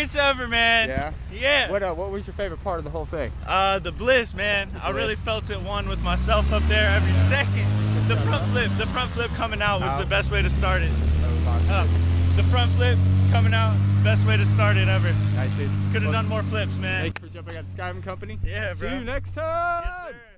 greatest ever, man. Yeah? Yeah. What was your favorite part of the whole thing? The bliss, man. I really felt it one with myself up there every second. The front flip coming out was the best way to start it. The front flip coming out, best way to start it ever. Nice, dude. Could have done more flips, man. Thanks for jumping on Skyrim Company. Yeah, bro. See you next time. Yes, sir.